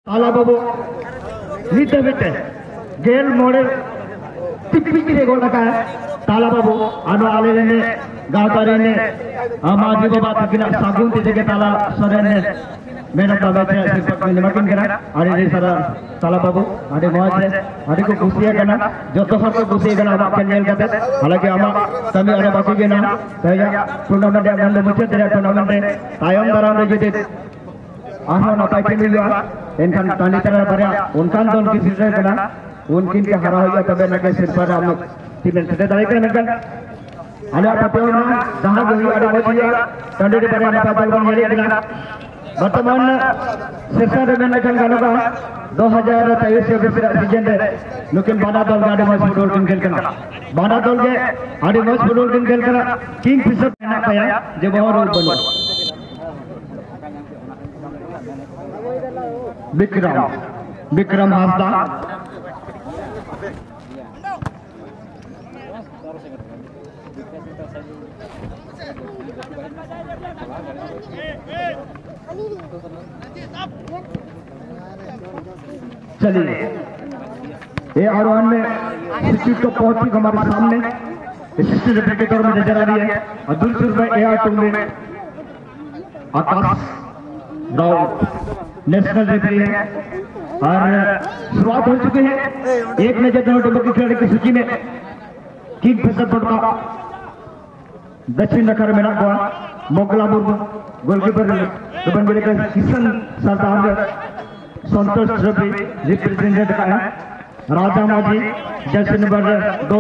ताला बाबू नीचे बिटे गेल मोड़े टिप्पी गोला का ताला बाबू अनु आले ने गातारे ने माजी बाबा तकिना सागुन ते जगह ताला सरे ने मेरा का बैठे सिर्फ में मकिन करा अरे रे सारा ताला बाबू अरे मौज है अरे को खुशी करना जो तो हर को खुशी करना आप खेल करते हालांकि हम तभी अरे बाकी के ना तया टूर्नामेंट में मुझे तेरा टूर्नामेंट तायम दराम रे जते आहा ना पाई के मिलवा इनखान तानी तरह बरा उनखान तो उनकी सिर करना उनकिन के हरा हो गया तबे ना के सिर पर हम टीम से दाई के नगन अरे पतो ना जहां गई अरे मजिया टंडे के बरा ना पातल बन मेरे करना वर्तमान सिरसा में नगन गाना का 2023 के सीजन में लेकिन बाना दल गाड़ी में फुटबॉल टीम खेल करना बाना दल के आड़ी मैच फुटबॉल टीम खेल करना किंग फिशर ना पाया जो बहुत रोल बन विक्रम हासदा चलिए ये आरोहण में इंस्टीट्यूट को पहुंची हमारे सामने असिस्टेंट रेफरी के तौर में नजर आ रही है और दूसरी में एआर टू में आकाश राव नेशनल रेफरी है और शुरुआत हो चुकी है एक नजर दोनों टीमों की खिलाड़ी की सूची में किंग फिशर का दक्षिण नखर में ना Mogla Murmu goalkeeper Kishan Sardar Santosh trophy representative का है Raja Majhi jersey number 2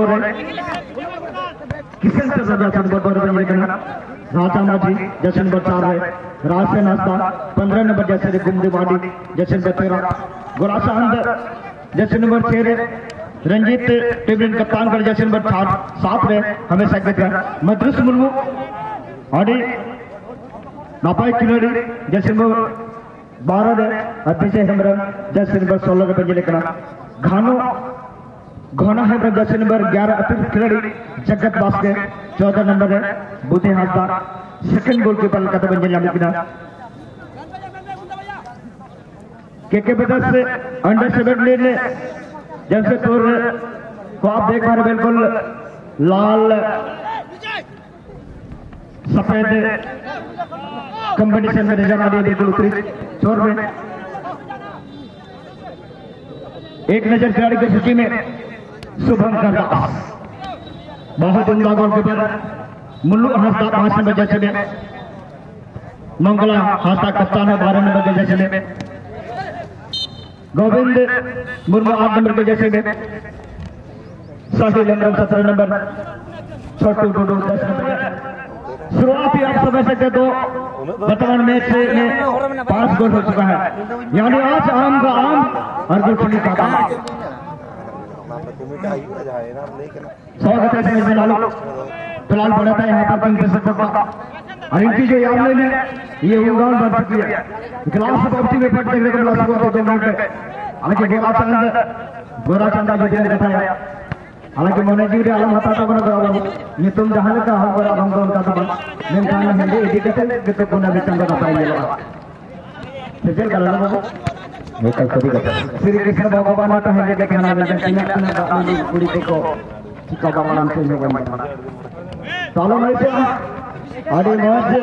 Kishan Sardar Raja Majhi jersey number 4 है राजसेन हस्ता 15 नंबर जैसे गुमदीवाड़ी जर्सी नंबर 13 गुरासा अंदर जर्सी नंबर 6 रंजीत टेबलिन कप्तान कर जर्सी नंबर 7 में हमेशा कहते मद्रस मुर्मू और नापाई खिलाड़ी जर्सी नंबर 12 है अतिशय हेम्ब्रम जर्सी नंबर 16 पे लेकर घना हेम्ब्रम जर्सी नंबर 11 अतिरिक्त खिलाड़ी जगत बास्के 14 नंबर है बुद्धि हासदा सेकंड गोलकीपर का बन जाने लगा के बदल से अंडर 17 ने जमशेदपुर को आप देख पा रहे बिल्कुल लाल सफेद कॉम्बिनेशन में नजर आ रही है बिल्कुल उत्तरी छोर में एक नजर खिलाड़ी की सूची में शुभंकर दास बहुत उम्दा गोलकीपर मुल्लू हासदा 5 नंबर जैसे में मंगला हासदा कप्तान है 12 नंबर के जैसे में गोविंद मुर्मू 8 नंबर के जैसे में साहिल हेम्ब्रम 17 नंबर छोटू टूडू 10 नंबर शुरुआती आप समझ सकते तो वर्तमान मैच में 5 गोल हो चुका है यानी आज आम का आम और गुलफली का आम स्वागत है इसमें लालू फिलहाल बढ़ाता है यहाँ पर किंग फिशर का और इनकी जो याद में ये उड़ान बन चुकी है गिलास पॉप्टी में पट देखने को मिला हुआ 2 मिनट में हालांकि गोरा चंदा जो दिन कहता है हालांकि मोने जी आलम हता तो बना करा ये तुम जहां का हम बड़ा हम दोनों का तो मैं खाना है ये कहते हैं कि तो कोना भी चंदा का पाएंगे सजल कर लो मैं कल कभी कहता श्री कृष्ण भगवान माता है ये कहना है कि मैं पूरी को चिका बाबा से में बना चलो मैं से अरे मौज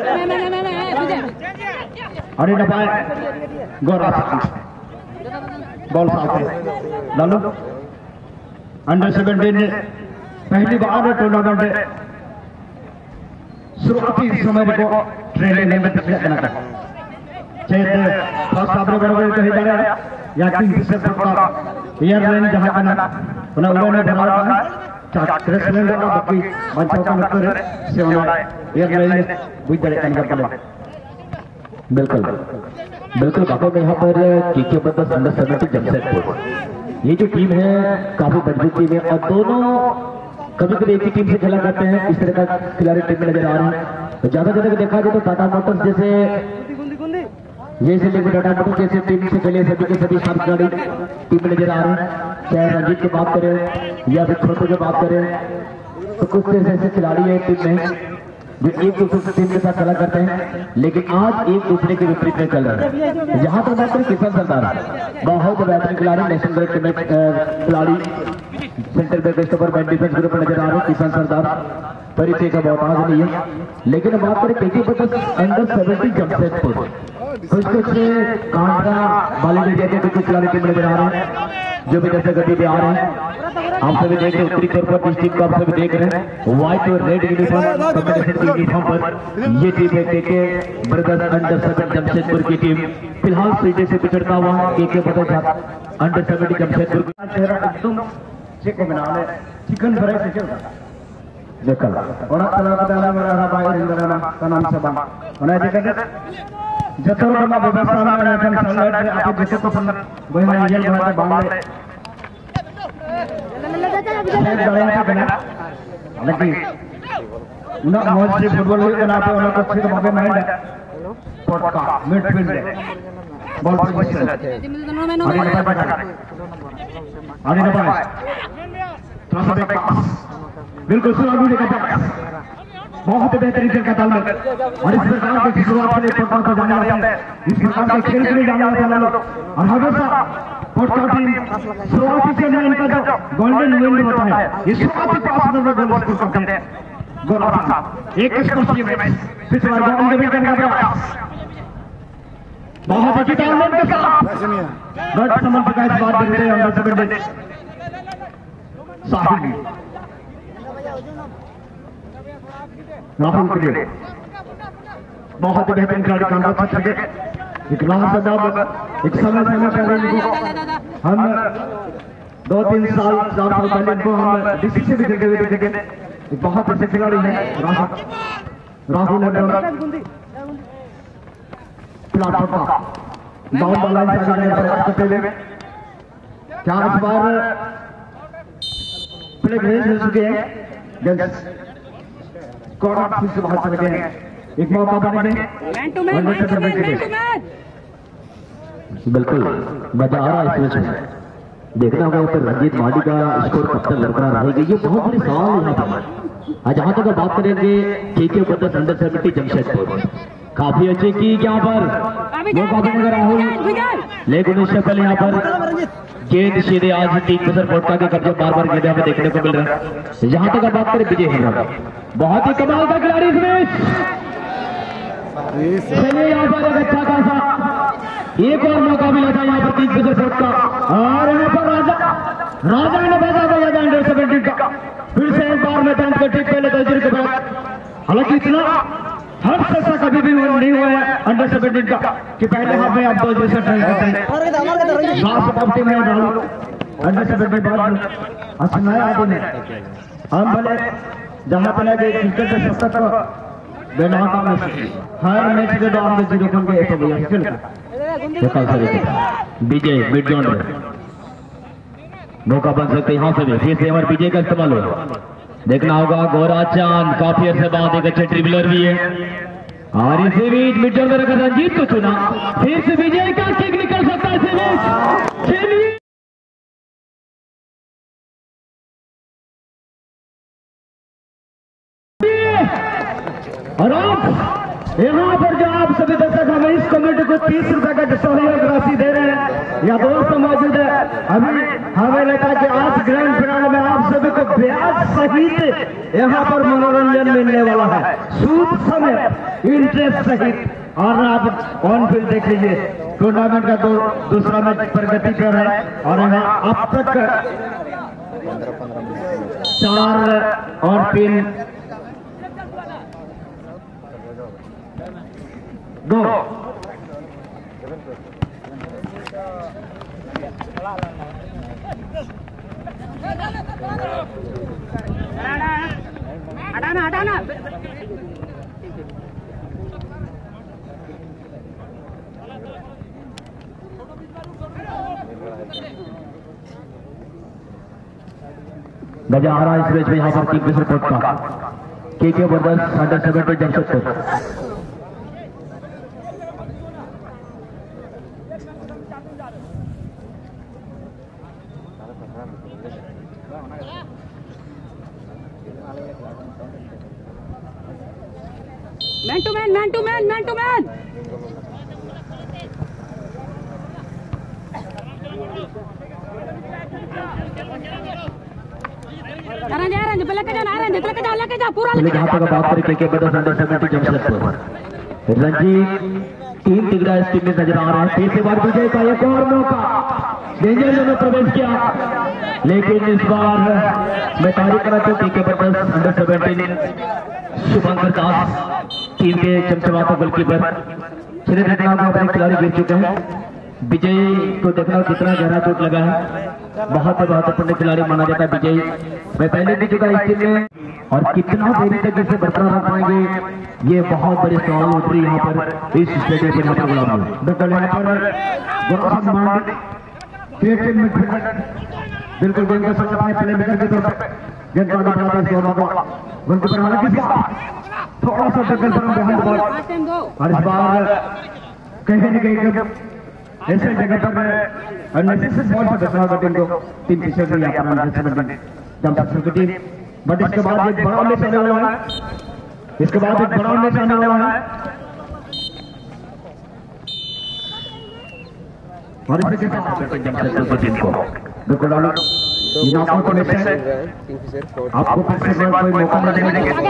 अरे न पाए गोरा बॉल साफ लालू अंडर 17 पहली बार टूर्नामेंट शुरुआती समय को ट्रेनिंग में करना था चेत फर्स्ट आपने बराबर कही जा रहा है या किंग फिशर का एयरलाइन जहां का उन्होंने भरा था क्रेसलैंड का बाकी बच्चों का नंबर से उन्होंने एयरलाइन बुझ जाने का बिल्कुल बिल्कुल बाबा में यहाँ पर केके बदस अंडर 17 जमशेदपुर ये जो टीम है काफी मजबूत टीम है और दोनों कभी कभी एक ही टीम से खेला करते हैं इस तरह का खिलाड़ी टीम में नजर आ रहे हैं तो ज्यादा देखा जाए तो टाटा मोटर्स जैसे टाटा मोटर्स जैसे टीम से खेले सभी के सभी सात खिलाड़ी टीम में नजर आ रहे हैं चाहे रंजीत की बात करें या फिर छोटू की बात करें तो कुछ ऐसे खिलाड़ी है टीम में जो एक दूसरे टीम के साथ चला करते हैं, लेकिन आज एक दूसरे के विपरीत में चल रहे हैं। जहां तक बात करें किशन सरदार, बहुत बेहतरीन खिलाड़ी, नेशनल खिलाड़ी, सेंटर बैक स्टॉपर बैट डिफेंस ग्रुप में नजर आ रहे हैं किशन सरदार, परिचय का बहुत आज नहीं है। लेकिन बात करें केके बदस अंडर 70 जमशेदपुर, कुछ कांटा बाली जैसे कुछ खिलाड़ी टीम नजर आ रहे हैं जो भी दर्शक गति पे आ रहे हैं। आप सभी देख रहे हैं उत्तरी तौर पर डिस्ट्रिक्ट को आप सभी देख रहे हैं व्हाइट और रेड यूनिफॉर्म कॉम्बिनेशन की यूनिफॉर्म पर ये टीम है केके ब्रदर्स अंडर 7 जमशेदपुर की टीम। फिलहाल सीधे से पिछड़ता हुआ केके ब्रदर्स अंडर 70 जमशेदपुर एकदम चेक बनाने चिकन फ्राई से चलता देखा orang telah merah bayar hingga tanam sebang. Mana jika jatuh rumah bebas sama akan sangat apa jatuh pun boleh menjadi bahasa bangla. Saya dalam itu benar. Lagi, nak mesti football itu kenapa orang kecil itu apa main dah? Podcast, midfield, ball position. Ada apa? Transfer pass. बिल्कुल सुनामी ने कहा बहुत बेहतरीन खेल का तालमेल और इस प्रकार की शुरुआत से पटना को जाने वाले हैं, इस प्रकार के खेल के लिए जाने वाले लोग और हमेशा पटना टीम शुरुआती से इनका जो गोल्डन विंड होता है ये शुरुआती पास में गोल स्कोर करते हैं। गोल आता एक स्कोर मैच पिछले बार गोल अंडर करने का प्रयास बहुत अच्छी तालमेल के साथ गढ़ समर्थ का इस बार देखते हैं अंडर 70 साहिल राहुल के लिए बहुत बेहतरीन खिलाड़ी का अंदाज छके एक लास्ट जवाब एक समय पहले इनको हम 2-3 साल 4 साल पहले इनको हम डीसी से भी खेलते हुए देखे एक बहुत अच्छे खिलाड़ी हैं राहुल प्लेटफॉर्म का डाउन द लाइन से आगे प्रयास करते हुए क्या इस बार प्ले ग्रेस हो चुके हैं स्कोर फिर से बाहर चले गए हैं। एक मौका बने बिल्कुल मजा आ रहा है इसमें देखना होगा ऊपर रंजीत माली का स्कोर कब तक बरकरार रहेगी। ये बहुत बड़ी सवाल यहाँ पर। आज जहां तक बात करेंगे केके ब्रदर्स अंडर 70 जमशेदपुर काफी अच्छे की यहाँ पर वो काफी नजर राहुल, लेकिन उससे पहले यहाँ पर गेंद सीधे आज टीम सर पोटका के कब्जे बार बार गेंद हमें देखने को मिल रहा है। जहां तक बात करें विजय हेरा, बहुत ही कमाल का खिलाड़ी इसमें चलिए यहाँ पर एक अच्छा खासा एक और मौका मिला था यहाँ पर टीम सर पोटका और यहाँ पर राजा ने भेजा था अंडर 70 का फिर से एक बार मैदान को ठीक पहले तजुर्बे के बाद। हालांकि इतना हर ऐसा कभी भी नहीं हुआ है अंडर 70 का कि पहले हाफ में आप 2 जैसे ट्राई करते हैं। लास्ट ऑफ टीम है राहुल अंडर 70 बाद अच्छा नया आदमी है। हम भले जहां तक क्रिकेट के सशक्त बेनाका में हर मैच के दौरान 0 रन के 182 चलता विजय मिड जोन में मौका बन सकते यहाँ से भी फिर से हमारे विजय का इस्तेमाल हो। देखना होगा गौरा चांद काफी अर्से बाद एक अच्छे ट्रिबलर भी है और इसे बीच मिड जोन में रखा रंजीत को चुना, फिर से विजय का किक निकल सकता है इसे बीच। चलिए और यहाँ पर जो आप सभी दर्शक हमें इस कमेटी को 30 रुपए का सहयोग राशि दे रहे हैं या दोस्त मौजूद है। अभी हमें लगता है कि आज ग्रैंड फिनाले में आप सभी को ब्याज सहित यहाँ पर मनोरंजन मिलने वाला है, सूद समेत इंटरेस्ट सहित। और आप ऑन फील्ड देख लीजिए टूर्नामेंट का दूसरा मैच प्रगति कर रहा है और यहाँ अब तक 4 और 3 2 हटाना मजा आ रहा है इस मैच में यहाँ पर टीम रिपोर्ट का KK brothers under 70 Jamshedpur. Man to man, man to man, man to man. लेके जा पूरा लेके हाथों का बात करके के बड़ा अंडर 70 जमशेदपुर रणजी 3 तिगड़ा इस टीम में नजर आ रहा है। तीसरी बार विजय का एक और मौका, डेंजर जोन में प्रवेश किया, लेकिन इस बार मैं तारीफ करना चाहूँ के बड़ा अंडर 17 शुभंकर दास टीम के चमचमाता गोलकीपर चले देखना अपने खिलाड़ी गिर चुके हैं। विजय को देखना कितना गहरा चोट लगा है, बहुत महत्वपूर्ण खिलाड़ी माना जाता है विजय। मैं पहले भी चुका इस टीम में, और कितना देरी तक इसे बरकरार रख पाएंगे ये बहुत बड़े सवाल उठ रही है यहाँ पर इस स्टेडियम पर। यहाँ पर गुलाम बिल्कुल यहाँ पर बिल्कुल गेंद का संग अपने प्ले मेकर के तौर पर गेंद को आगे बढ़ाता है गोलकीपर हालांकि थोड़ा सा टक्कर पर बेहद बॉल, और इस बार कहीं न कहीं ऐसे जगह पर अननेसेसरी बॉल पर बचना टीम को 3 पीछे से यहाँ पर जमशेदपुर की टीम। बट इसके बाद एक बड़ा मैच आने वाला है, इसके बाद एक बड़ा मैच आने वाला है, और इसके साथ जमशेदपुर की टीम को बिल्कुल आपको फिर से कोई मौका नहीं देंगे,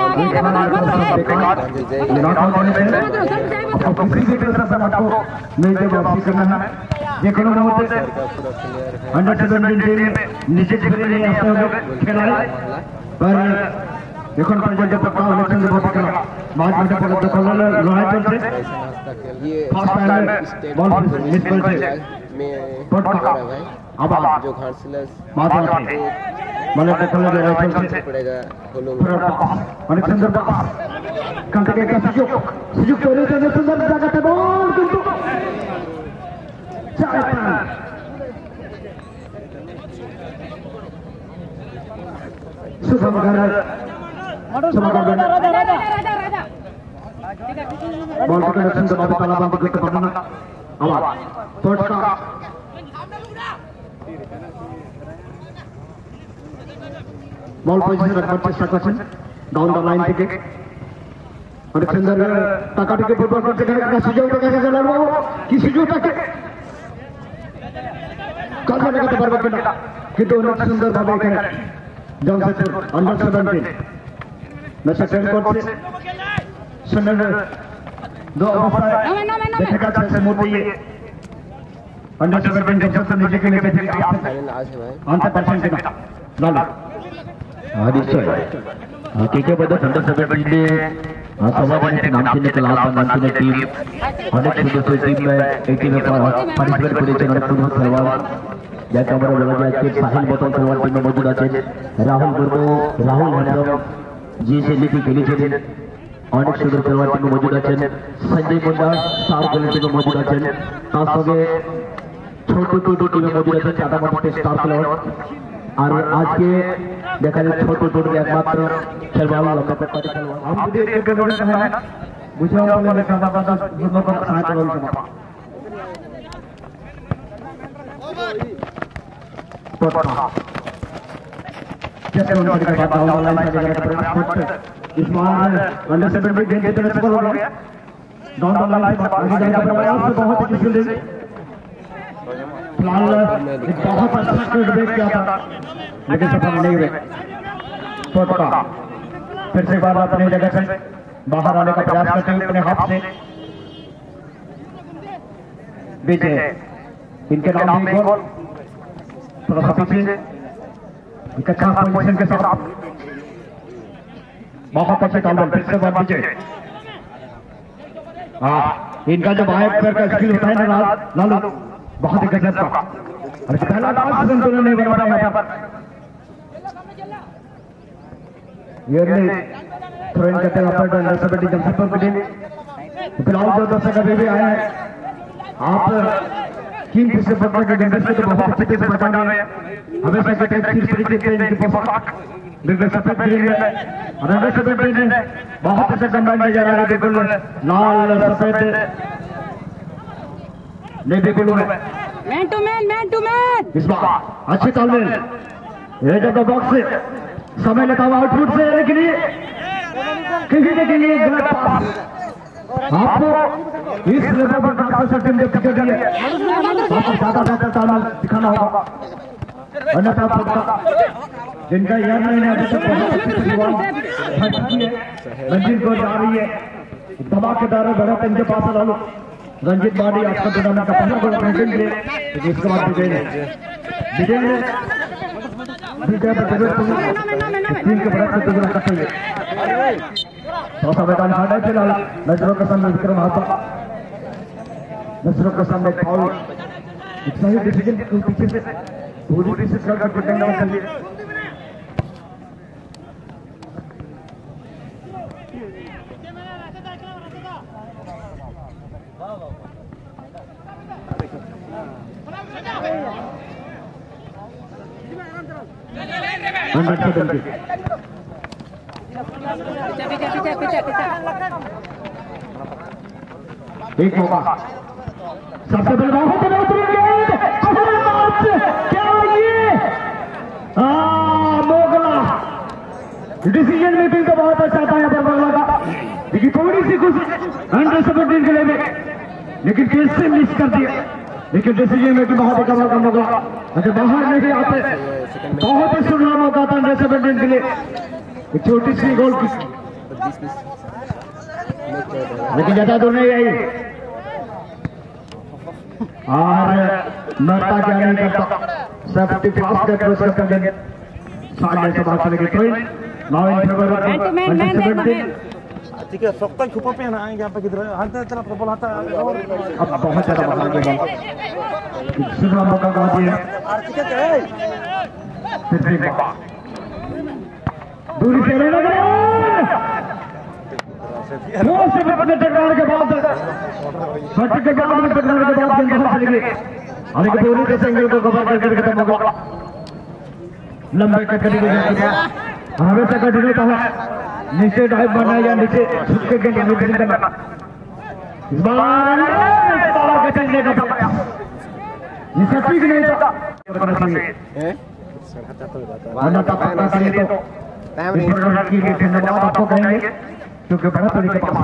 वापसी करना है। देखो अंडर 17 नीचे खेला पर এখন পর্যন্ত পক্কা ইলেকশন রিপোর্ট করা মাঝ মাঠে পর্যন্ত কল্যাণ লড়াই চলছে। ফার্স্ট টাইম বল মিস করেছে পটকা, আবার जो घाटशिला মাঝ মাঠে বলের কল্যাণ লড়াই চলছে। पड़ेगा অনেক সুন্দর পাস, কান থেকে একটা সুযোগ তৈরি হয়েছে, সুন্দর জায়গাতে বল কিন্তু 4 রান। शुभंकर बॉल के कनेक्शन के बाद ताला बंद करते पड़ना आवाज पटका बॉल पोजीशन रखने चेष्टा করছেন ডাউন দ্য লাইন থেকে অনেক সুন্দর টাকাটিকে ফুটবল করতে গেলে সুযোগ দেখা গেল বাবু কি সুযোগটাকে কাজে লাগাতে পারবে কিনা, কিন্তু অনেক সুন্দর ভাবে এখানে जमशेदपुर अंडर 17 मैच अटेंड करते सुंदर दो अवस्था देखेगा जैसे मोदी ये अंडर 17 जमशेदपुर नीचे के लिए फाइनल आज है भाई 100% का लाला निश्चय के बदल अंडर 17 ने समाज नामचीन क्लास नामचीन टीम अनेक सुंदर टीम में एक टीम में पार्टिसिपेट करेছে অনেক সুন্দর খেলোয়াড় যাকে আমরা বলা যায় যে সাহিল বোতল খেলোয়াড় টিমে মজুদ আছেন। রাহুল মুর্মু, রাহুল হ্যান্ডম যে সেলিটি খেলেছিলেন অনেক সুন্দর খেলোয়াড় টিমে মজুদ আছেন। সঞ্জয় মুন্ডা স্টার গোলের টিমে মজুদ আছেন, তার সঙ্গে ছোট ছোট টিমে মজুদ আছেন চাটামাটিতে স্টার খেলোয়াড়। আর আজকে দেখা যায় ছোট ছোট একমাত্র খেলোয়াড় লক্ষ্যপাতি খেলোয়াড় हम যদি एक बड़े है बुझा वाले का बात दोनों को साथ बोल के पटका जैसे उनके बाद डाउन लाइन से जगह पर फुट इस बार अंडर 17 गेंद जीतने सफल हो गया। डाउन द लाइन से आगे जाने का प्रयास बहुत ही फील्डिंग फिलहाल एक बहुत अच्छा स्ट्रेट ब्रेक किया था लेकिन सफल नहीं हुए। पटका फिर से बार अपनी जगह से बाहर आने का प्रयास करते हुए अपने हाथ से विजय इनके नाम भी गोल थोड़ा सा पीछे एक अच्छा पोजीशन के साथ बहुत अच्छे तालमेल फिर से बार विजय। इनका जो बाएं पैर का स्किल होता है ना लालू बहुत ही गजब का, और पहला डांस संतुलन नहीं बना पाया यहाँ पर ये थ्रोइंग करते हैं अपर अंडर 17 जमशेदपुर की टीम। फिलहाल जो दर्शक अभी भी आए हैं आप किंग से पकड़ के गेंद से तो बहुत अच्छे से बचा रहे हैं, हमेशा के टाइप सिर्फ तरीके से इनकी पोशाक बिल्कुल सफेद ग्रीन है और अंडर 17 ने बहुत अच्छा कंबाइन किया जा रहा है बिल्कुल लाल सफेद नेवी ब्लू में मैन टू मैन इस बार अच्छे तालमेल एज ऑफ द बॉक्स से समय लेता हुआ आउटपुट से लेकिन कहीं न कहीं गलत पास आपको इस लेवल पर ट्रांसफर टीम जब टिकट दी है आपको ज्यादा बेहतर तालमेल दिखाना होगा, अन्यथा जिनका यार नहीं अभी तक रंजीत को जा रही है धमाकेदार बड़ा इनके पास डालो। रंजीत बाडी आज का टूर्नामेंट का पहला गोल अपने लिए, इसके बाद विजय ने टीम के बड़ा प्रतियोगिता करते हुए चौथा मैदान हारा फिलहाल नजरों के सामने विक्रम हाथा, नजरों के सामने फाउल, एक सही डिसीजन पीछे से पूरी डिसीजन करके डंडा चलिए। एक मौका सबसे पहले क्या ये मोगला डिसीजन मेकिंग तो बहुत अच्छा था यहाँ पर बांग्ला का, लेकिन थोड़ी सी कुछ अंडर 17 के लिए लेकिन कैसे मिस कर दिया, लेकिन डिसीजन मेकिंग बहुत ही कमाल का मोगला, अगर बाहर नहीं आते बहुत ही सुनना मौका था अंडर 17 के लिए, एक छोटी सी गोल की लेकिन ज्यादा दूर नहीं आई और मरता क्या नहीं करता सेफ्टी फास्ट का प्रोसेस कर देंगे सामने से बात चलेगी तो नाउ इन फेवर ऑफ ठीक है सबका छुपा पे ना आएंगे यहाँ पे किधर हाथ चला बोल हाथ अब बहुत ज्यादा भागेंगे बॉल सुनना मौका कहाँ दिया फिर भी मौका दूरी से रहने लगे से अपने टकराने के बाद चलेगी और एक बोली के एंगल को कवर करके खत्म होगा। लंबे कटने के हमेशा कठिन होता है नीचे ड्राइव बनना या नीचे झुक के गेंद करना, इस बार चलने का निशा ठीक नहीं था धन्यवाद आपको कहेंगे क्योंकि बड़ा तरीके पास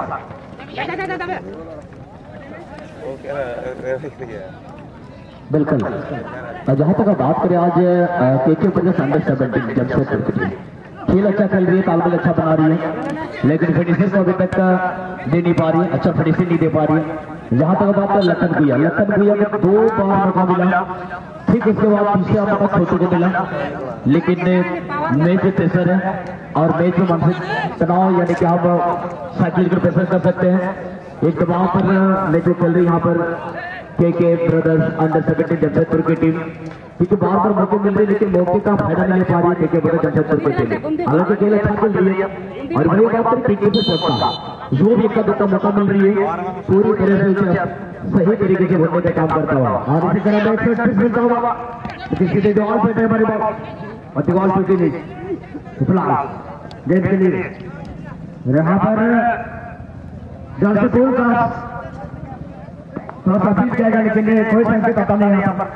बिल्कुल। जहाँ तक बात करें आज केके प्रदेश अंडर 17 जमशेदपुर की टीम खेल अच्छा खेल रही है, तालमेल अच्छा बना रही है, लेकिन फिनिशर को अभी तक दे नहीं पा रही है, अच्छा फिनिशिंग नहीं दे पा रही है। जहाँ तक बात है लखन भुइया को 2 बार मौका मिला, ठीक इसके बाद तीसरा मौका छोटू को मिला, लेकिन मैच प्रेशर है और मैच में मानसिक तनाव यानी कि हम साइकिल कर प्रेशर कर सकते हैं। एक दबाव पर मैच खेल रही यहाँ पर केके ब्रदर्स अंडर 17 जमशेदपुर की टीम, क्योंकि बार बार मौके मिल रहे लेकिन मौके का फायदा नहीं ले पा रही है केके ब्रदर्स जमशेदपुर की टीम। हालांकि खेल अच्छा खेल रही है और वही बात करें पीछे से पड़ता जो भी एक का मौका मिल रही है पूरी तरह से सही तरीके से भरने का काम करता हुआ और इसी तरह में 138 मिलता होगा किसी दीवार पे हमारी बात और दीवार टूटी नहीं फिलहाल गेंद के लिए यहाँ पर जमशेदपुर का थोड़ा सा फीस किया जाने के लिए कोई संकेत आता नहीं यहाँ पर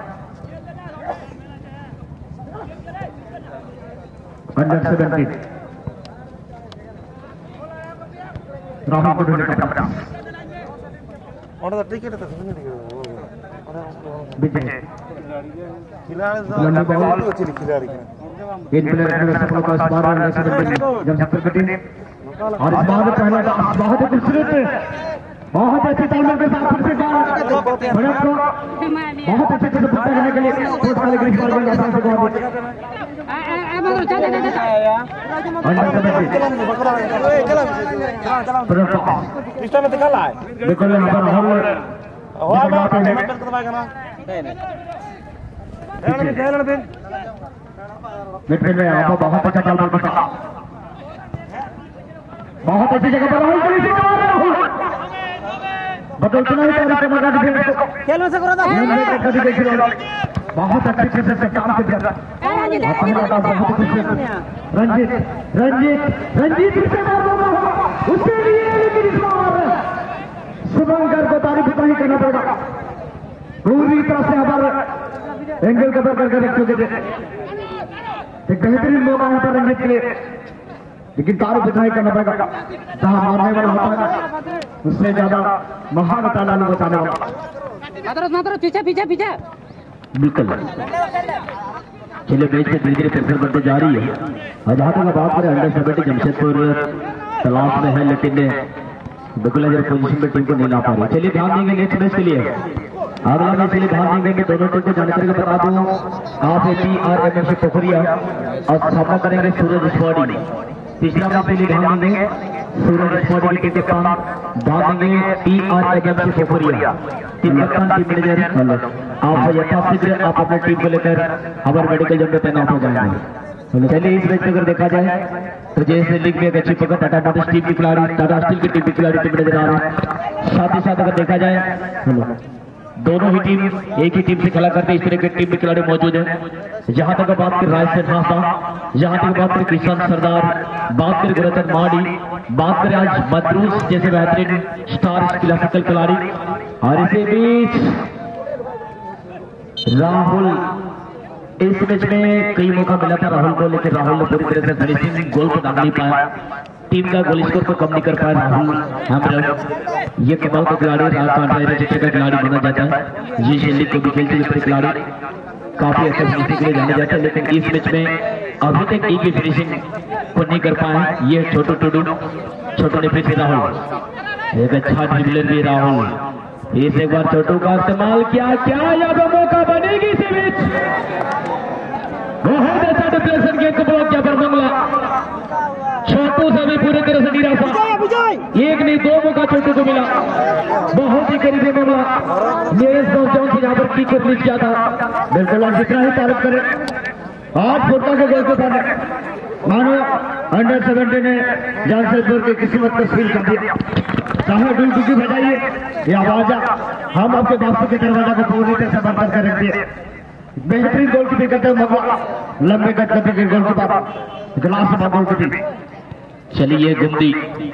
अंडर 17 राहुल को ढूंढने का प्रयास और टिकट तो विजय खिलाड़ी बॉल अच्छी खिलाड़ी है इन प्लेयर ने सफल का स्पार अंडर 17 जमशेदपुर की टीम और इस बार पहला बहुत ही खूबसूरत बहुत अच्छी तालमेल के साथ फिर से भरत को बहुत अच्छे से पूरा करने के लिए कोच वाले ग्रीस बॉल में आसान से गवा दिया पिस्टल में दिखा ला है बिल्कुल यहाँ पर मिडफील्ड में यहाँ पर बहुत अच्छा तालमेल बचा, बहुत अच्छी जगह पर बदलना ही खेल में से करो बहुत अच्छे से काम किया रंजीत उसके लिए शुभंकर को तारीफ नहीं करना पड़ेगा, पूरी तरह से यहाँ पर एंगल कवर करके रख चुके थे, एक बेहतरीन मौका यहाँ पर रंजीत के लिए, लेकिन तारीफ नहीं करना पड़ेगा जहाँ मारने वाला होता है उससे ज्यादा महान तालालू बचाने वाला। मात्र पीछे पीछे पीछे। बिल्कुल चलिए मैच में धीरे धीरे प्रेशर बनते जा रही है। और जहाँ तक बात करें अंडर 17 जमशेदपुर तलाश में है, लेकिन बिल्कुल अगर पोजीशन में टीम को नहीं ला पा रही। चलिए ध्यान देंगे नेक्स्ट मैच के लिए, अगला मैच के लिए ध्यान देंगे। दोनों टीम को जानकारी का बता दूं, आप PRMFC पोखरिया और सामना करेंगे सूरज स्क्वाड। तीसरा मैच के लिए ध्यान देंगे सूरज स्क्वाड की टीम के पास ध्यान देंगे PRMFC Pokhariya. Team captain team manager आप यथाशीघ्र आप अपने टीम को लेकर हमारे मेडिकल जम में तैनात हो जाएंगे। चलिए इस मैच में अगर देखा जाए तो जैसे लीग में एक अच्छी पकड़ टाटा मोटर्स टीम की खिलाड़ी, टाटा स्टील की टीम की खिलाड़ी टीम नजर आ रही है। साथ ही साथ अगर देखा जाए दोनों ही टीम एक ही टीम से खेला करते, इस तरह के टीम के खिलाड़ी मौजूद है। जहां तक बात करें राय से ठासा, जहां तक बात करें किशन सरदार, बात करें गुरचंद माड़ी, बात करें आज मदरूस जैसे बेहतरीन स्टार क्लासिकल खिलाड़ी। और इसी बीच राहुल, इस मैच में कई मौका मिला था राहुल को, लेकिन राहुल ने पूरी तरह से फिनिशिंग गोल को दाग नहीं पाया। टीम का गोल स्कोर को कम नहीं कर पाया राहुल। ये कमाल का खिलाड़ी चित्र का खिलाड़ी माना जाता है। ये शैली को भी खेलते हुए खिलाड़ी काफी अच्छा फिनिशिंग के लिए जाना जाता है, लेकिन इस मैच में अभी तक एक भी फिनिशिंग को नहीं कर पाए। ये छोटू टुडू छोटू ने फिर से राहुल एक अच्छा ड्रिबलर भी राहुल, इस एक बार छोटू का इस्तेमाल किया। क्या यहाँ मौका बनेगी इसी बीच? बहुत अच्छा डिप्लेशन गेंद को ब्लॉक किया पर मंगला। छोटू से भी पूरी तरह से निराशा, एक नहीं दो मौका छोटू को मिला। बहुत ही करीबी मामला मेरे जॉन से यहाँ पर की रिलीज किया था। बिल्कुल आप जितना ही तारीफ करें आज फुटबॉल के गोल के बाद मानो अंडर 17 ने जमशेदपुर की किस्मत को सील कर दिया। चाहे डुल की बजाइए या आवाजा, हम आपके बापू के दरवाजा को पूरी तरह से बंद कर रख दिए। बेहतरीन गोल की करते मगवा लंबे कट करते के गोल के बाद ग्लास में गोल की। चलिए गुंदी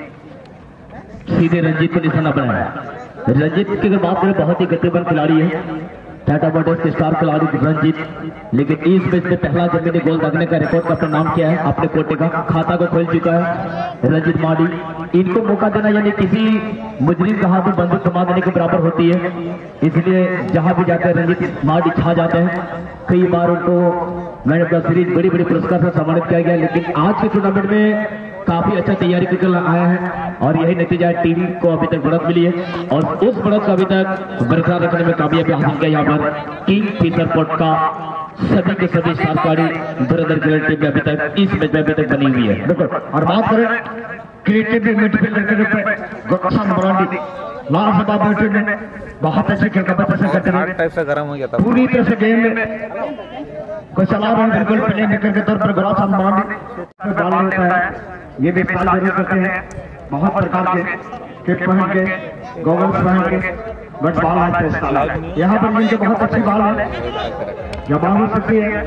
सीधे रंजीत को निशाना बनाया। रंजीत की अगर बात करें बहुत ही गतिमान खिलाड़ी है, टाटा मोटर्स के स्टार खिलाड़ी रंजीत, लेकिन इस मैच में पहला जमीनी गोल दागने का रिकॉर्ड का अपना नाम किया है, अपने कोटे का खाता को खोल चुका है रंजीत माड़ी। इनको मौका देना यानी किसी मुजरिम का हाथ में बंदूक थमा देने के बराबर होती है, इसलिए जहां भी जाते हैं रंजीत माड़ी छा जाते हैं। कई बार उनको मैन ऑफ द सीरीज बड़ी बड़ी पुरस्कार से सम्मानित किया गया, लेकिन आज के टूर्नामेंट में काफी अच्छा तैयारी करके आया है और यही नतीजा टीम को अभी तक बढ़त मिली है और उस बढ़त को अभी तक बरकरार रखने में कामयाबी हासिल किया। यहाँ पर किंग फिशर पोर्ट का सभी के सभी सरकारी धुरंधर क्रिकेट टीम में अभी तक इस मैच में अभी तक बनी हुई है। बिल्कुल, और बात करें क्रिएटिव मिडफील्डर के रूप में गोपाल मरांडी लास्ट बाबू टीम ने बहुत अच्छे खेल टाइप से गर्म हो गया था पूरी तरह से गेम में को चला रहे हैं। बिल्कुल प्ले मेकर के तौर पर गोपाल मरांडी डाल लेता है, ये भी पाल जरूर करते हैं। बहुत प्रकार के किट पहन के गॉगल्स पहन के बट बाल है यहाँ पर जिनके बहुत अच्छी बाल है या बाल हो सकती है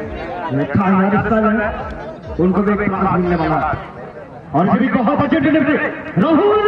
उनको भी एक क्लास मिलने वाला है। और ये भी बहुत अच्छे डिलीवरी राहुल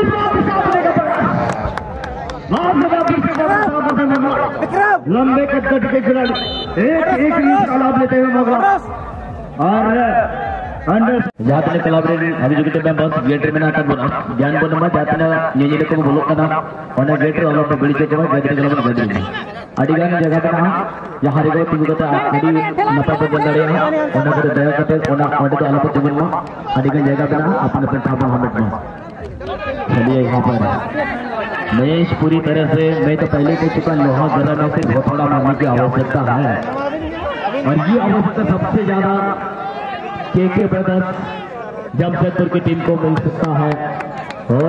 लंबे कट के खिलाड़ी एक रीच का लाभ लेते हुए मौका और जातने कोलाबरेट अभी जो मेंबर्स गेटर में नाटक बना ज्ञान बनवा जातने नीचे को बोलो कना और गेटर वाला तो बड़ी जगह गेटर वाला बड़ी नहीं अडिगान जगह कना यहाँ रे को तिगु कता आखरी नपा को बंदड़े हैं और नगर दया करते और आडे तो अलग जमीन में अडिगान जगह कना अपने पे ठापा हमें में। चलिए यहाँ पर मैच पूरी तरह से मैं तो पहले कह चुका लोहा गरम है, सिर्फ थोड़ा मारने की आवश्यकता है और ये आवश्यकता सबसे ज्यादा के ब्रदर्स जमशेदपुर की टीम को मिल सकता है।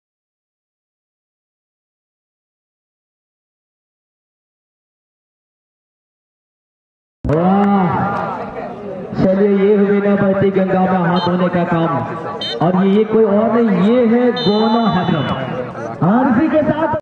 चलिए ये हुई ना बहती गंगा में हाथ धोने का काम और ये कोई और नहीं, ये है गोना हजरत। और इसी के साथ